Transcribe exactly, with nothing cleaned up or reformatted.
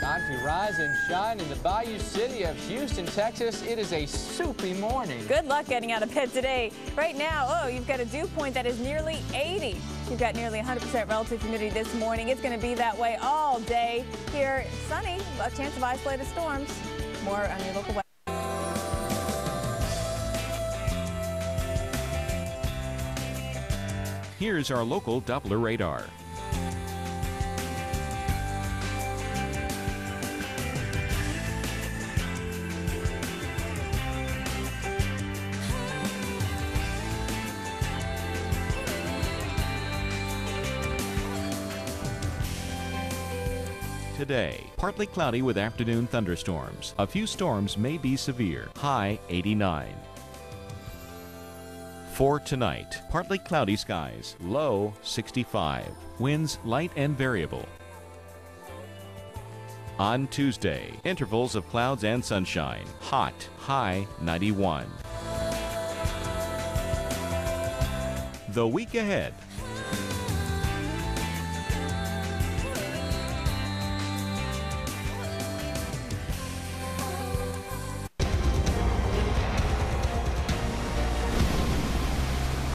Time to rise and shine in the Bayou City of Houston, Texas. It is a soupy morning. Good luck getting out of bed today. Right now, oh, you've got a dew point that is nearly eighty. You've got nearly one hundred percent relative humidity this morning. It's going to be that way all day. Here, sunny, a chance of isolated storms. More on your local weather. Here's our local Doppler radar. Today, partly cloudy with afternoon thunderstorms. A few storms may be severe. High eighty-nine. For tonight, partly cloudy skies. Low sixty-five. Winds light and variable. On Tuesday, intervals of clouds and sunshine. Hot. High ninety-one. The week ahead.